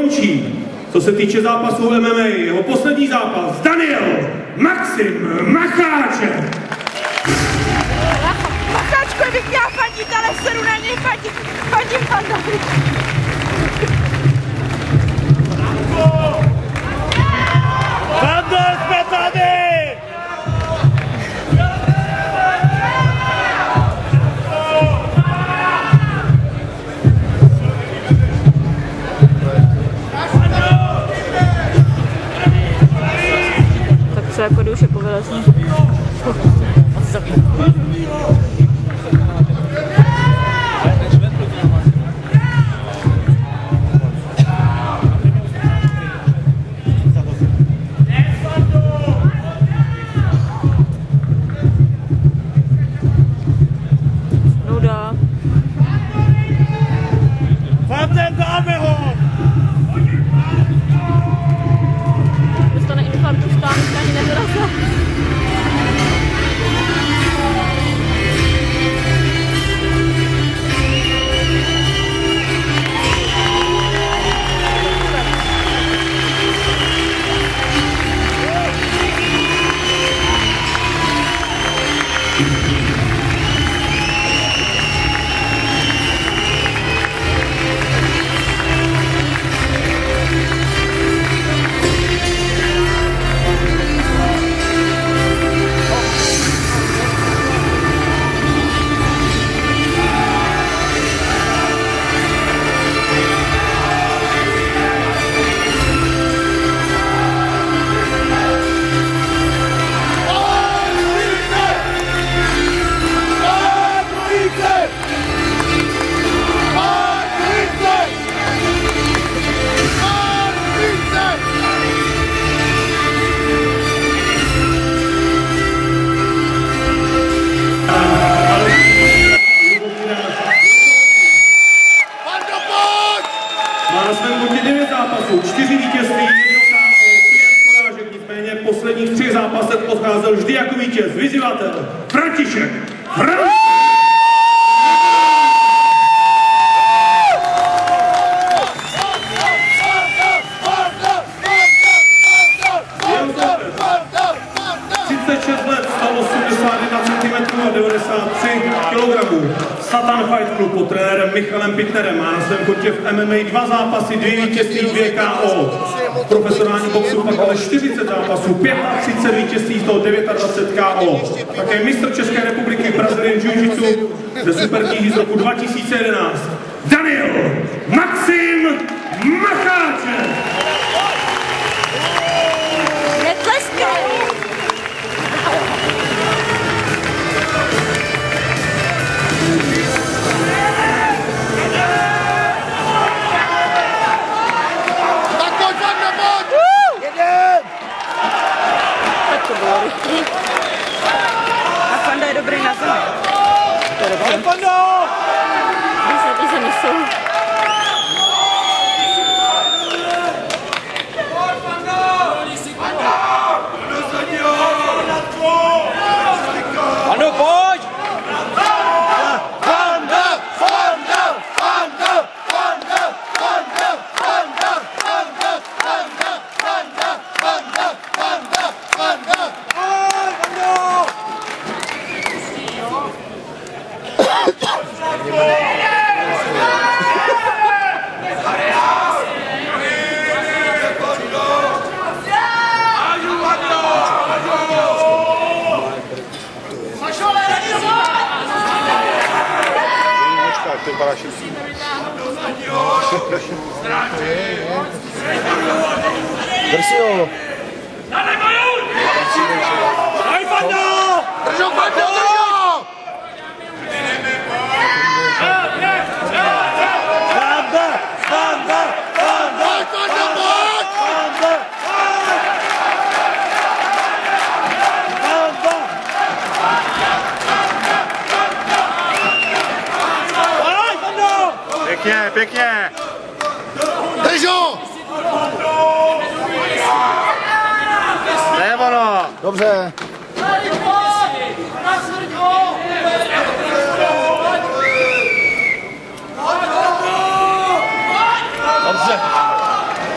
končí, co se týče zápasů MMA, jeho poslední zápas, Daniel Maxim Macháček. Macháčkovi bych chtěla fandit, ale seru na něj fandím Fandovi. Fando, jsme tady! Tak co jako duše povylezní. Nuda. Fande, dáme ho! Dostane infarktu stánka, ani nedorazil. Má na svém kontě 9 zápasů, 4 vítězství, 1 KO, 5 porážek, nicméně v posledních 3 zápasech odcházel vždy jako vítěz. Vyzývatel František Hran! a 93 kg. Satan Fight Club pod trenérem Michalem Pitnerem má na svém kontě v MMA 2 zápasy, 2 vítězství, 2 KO. V profesionálním boxu pak ale 40 zápasů, 35 vítězství, z toho 29 KO. Také mistr České republiky v Brazilian Jiu-Jitsu ze supertíží z roku 2011. Daniel Maxim Macháček. A Fanda je dobrý na zemi. Ale Fando! Když na té zemi jsou. Ano, pojď! Drsiho! Aj Fando! Držo, Fando, držo! Fanda! Fanda! Fanda! Fando, pojď! Fanda! Fanda! Aj Fando! Pěkně, pěkně! Držo! To je ono! Dobře. Dobře.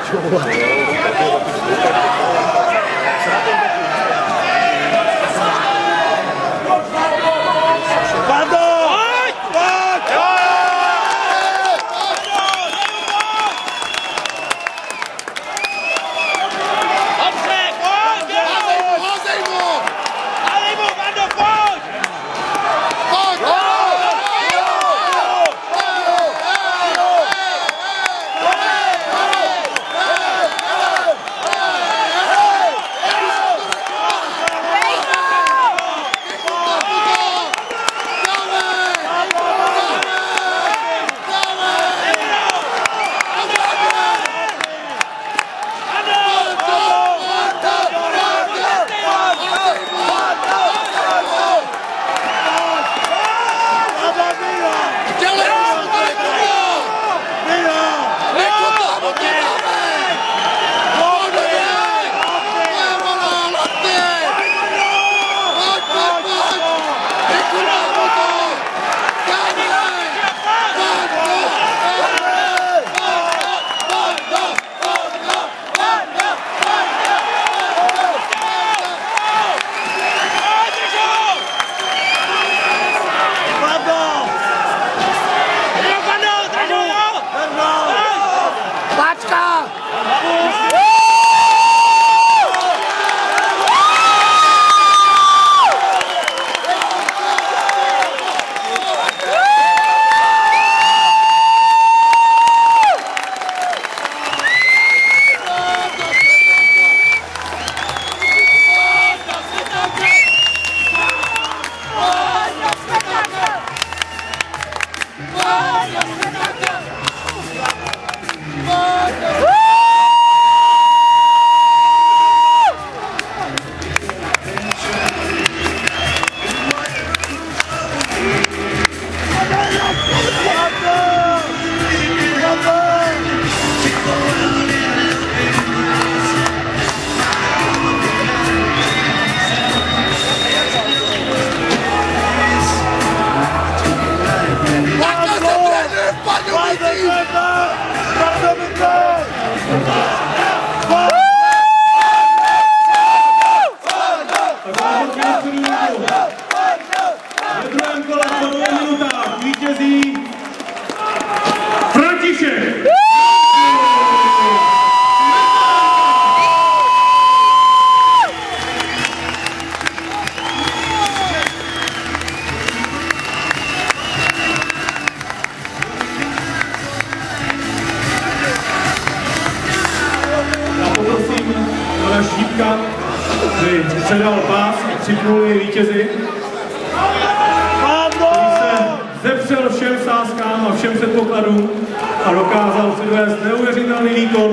Ve druhém kole po 2 minutách vítězí František. Já poprosím pana Šípka, aby předal pás a připnul jej vítězi. Zepřel všem sázkám a všem předpokladům a dokázal předvést neuvěřitelný výkon.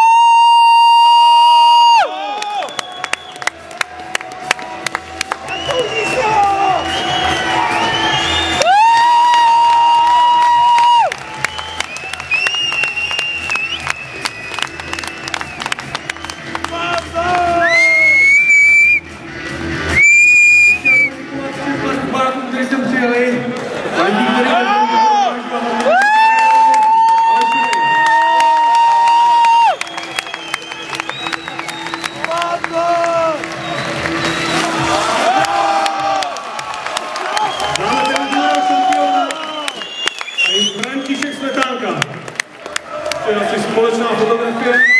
Kteří sem přijeli, lidí, kteří František Smetánka. To je asi společná fotografie.